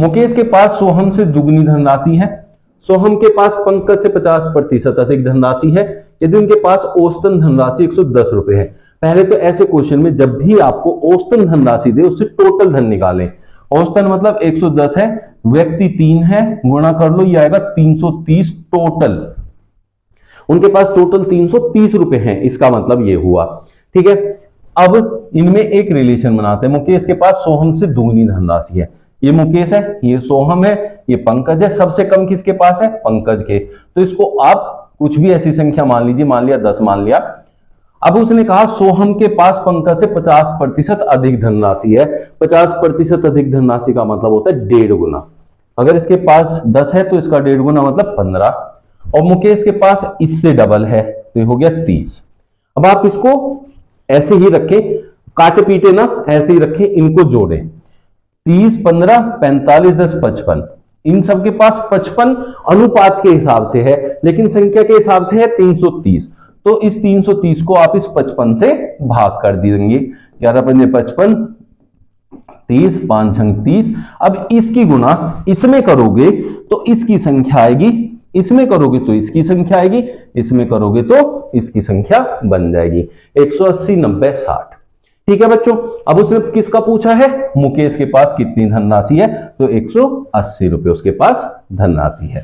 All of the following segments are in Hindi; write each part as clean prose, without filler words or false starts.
मुकेश के पास सोहम से दुगनी धनराशि है, सोहम के पास पंकज से 50% अधिक धनराशि है, यदि उनके पास औसतन धनराशि 110 रुपए है। पहले तो ऐसे क्वेश्चन में जब भी आपको औसतन धनराशि दे उससे टोटल धन निकालें। औसतन मतलब 110 है, व्यक्ति 3 है, गुणा कर लो, ये आएगा 330 टोटल। उनके पास टोटल 330 रुपए हैं, इसका मतलब ये हुआ। ठीक है, अब इनमें एक रिलेशन बनाते हैं। मुकेश के पास सोहम से दुगनी धनराशि है, ये मुकेश है, ये सोहम है, ये पंकज है, सबसे कम किसके पास है? पंकज के। तो इसको आप कुछ भी ऐसी संख्या मान लीजिए, मान लिया 10 मान लिया। अब उसने कहा सोहम के पास पंकज से 50% अधिक धनराशि है। 50% अधिक धनराशि का मतलब होता है 1.5 गुना। अगर इसके पास 10 है तो इसका 1.5 गुना मतलब 15, और मुकेश के पास इससे डबल है तो ये हो गया 30। अब आप इसको ऐसे ही रखें, काटे पीटे ना, ऐसे ही रखें, इनको जोड़ें। 30, 15, 45, 10, 55। इन सब के पास 55 अनुपात के हिसाब से है, लेकिन संख्या के हिसाब से है 330। तो इस 330 को आप इस 55 से भाग कर देंगे। 11 पंजे 55, 30, 5 छंग 30। अब इसकी गुणा इसमें करोगे तो इसकी संख्या आएगी, इसमें करोगे तो इसकी संख्या आएगी, इसमें करोगे तो इसकी संख्या बन जाएगी 180, 90, 60। ठीक है बच्चों, अब उसने किसका पूछा है? मुकेश के पास कितनी धनराशि है? तो 180 रुपए उसके पास धनराशि है।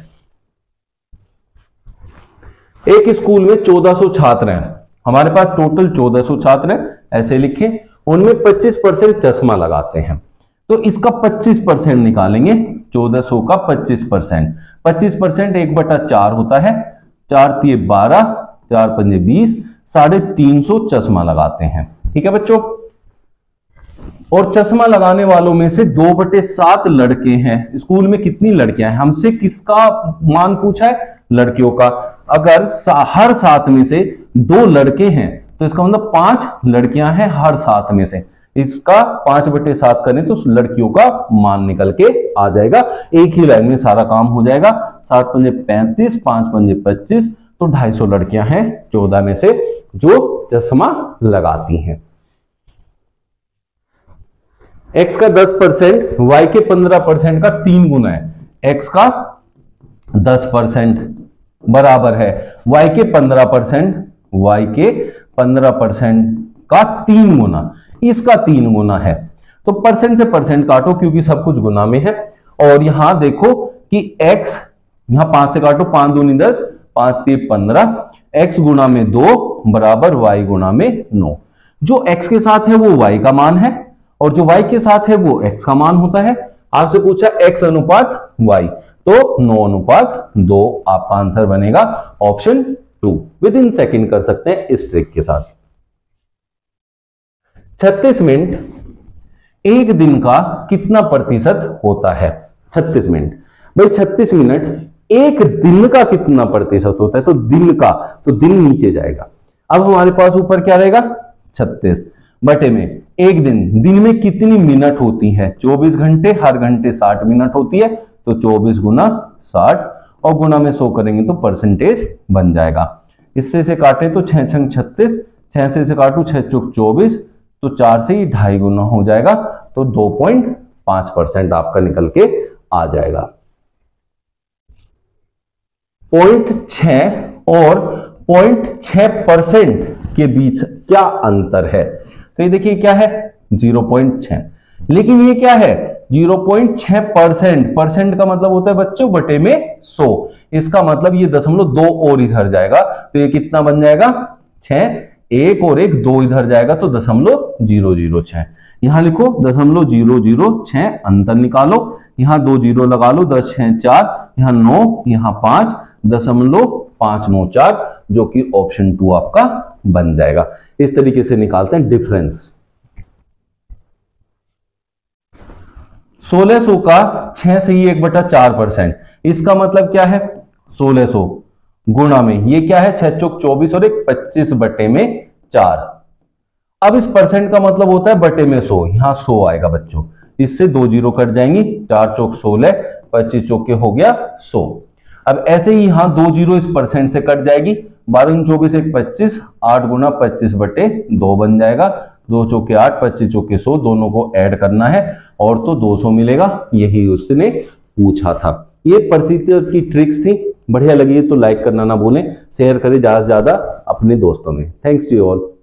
एक स्कूल में 1400 छात्र हैं, हमारे पास टोटल 1400 छात्र हैं, ऐसे लिखें। उनमें 25% चश्मा लगाते हैं, तो इसका 25% निकालेंगे। 1400 का 25%, 25% 1/4 होता है। 4 × 12, 4 × 5 20, 350 चश्मा लगाते हैं। ठीक है बच्चों, और चश्मा लगाने वालों में से 2/7 लड़के हैं। स्कूल में कितनी लड़कियां हैं? हमसे किसका मान पूछा है? लड़कियों का। अगर हर 7 में से 2 लड़के हैं तो इसका मतलब 5 लड़कियां हैं हर 7 में से। इसका 5/7 करें तो लड़कियों का मान निकल के आ जाएगा। एक ही लाइन में सारा काम हो जाएगा। 7 × 5 35, 5 × 5 25, तो 250 लड़कियां हैं 14 में से जो चश्मा लगाती हैं। x का 10% y के 15% का 3 गुना है। x का 10% बराबर है y के 15%, y के 15% का 3 गुना, इसका 3 गुना है। तो परसेंट से परसेंट काटो क्योंकि सब कुछ गुना में है। और यहां देखो कि x, यहां 5 से काटो, 5 दूनी 10, 5 × 3 15, x गुणा में 2 बराबर y गुणा में 9। जो x के साथ है वो y का मान है, और जो y के साथ है वो x का मान होता है। आपसे पूछा x अनुपात y, तो 9:2 आपका आंसर बनेगा ऑप्शन 2। विद इन सेकेंड कर सकते हैं इस ट्रिक के साथ। 36 मिनट एक दिन का कितना प्रतिशत होता है? 36 मिनट, भाई 36 मिनट एक दिन का कितना प्रतिशत होता है? तो दिन का, तो दिन नीचे जाएगा। अब हमारे पास ऊपर क्या रहेगा? 36 बटे में एक दिन, दिन में कितनी मिनट होती है? 24 घंटे, हर घंटे 60 मिनट होती है, तो 24 × 60 और गुना में 100 करेंगे तो परसेंटेज बन जाएगा। इससे से काटे तो 6 × 36, 6 से काटू 6 × 24, तो 4 से ही 2.5 गुना हो जाएगा, तो 2.5% आपका निकल के आ जाएगा। 0.6 और 0.6% के बीच क्या अंतर है? तो ये देखिए क्या है? 0.6, लेकिन ये क्या है? 0.6%। परसेंट का मतलब होता है बच्चों बटे में 100। इसका मतलब ये 0.2 और इधर जाएगा, तो ये कितना बन जाएगा? 6, 1 और 1 2 इधर जाएगा, तो 0.006। यहां लिखो 0.006, अंतर निकालो, यहां 2 0 लगा लो, 10 6 4, यहां 9, यहां 5, 0.594, जो कि ऑप्शन 2 आपका बन जाएगा। इस तरीके से निकालते हैं डिफरेंस। 1600 का 6 से ही 1/4%, इसका मतलब क्या है? 1600 गुणा में ये क्या है? 6 × 24 और 1 25/4। अब इस परसेंट का मतलब होता है बटे में 100, यहां 100 आएगा बच्चों, इससे 2 0 कट जाएंगी, 4 × 16, 25 चौके हो गया 100। अब ऐसे ही यहां 2 0 इस परसेंट से कट जाएगी, 12 × 24 1 25, 8 × 25/2 बन जाएगा, 2 चौके 8, 25 चौके 100, दोनों को ऐड करना है और तो 200 मिलेगा, यही उसने पूछा था। ये प्रोसीजर की ट्रिक्स थी। बढ़िया लगी तो लाइक करना ना भूलें, शेयर करें ज्यादा से ज्यादा अपने दोस्तों में। Thanks to you all.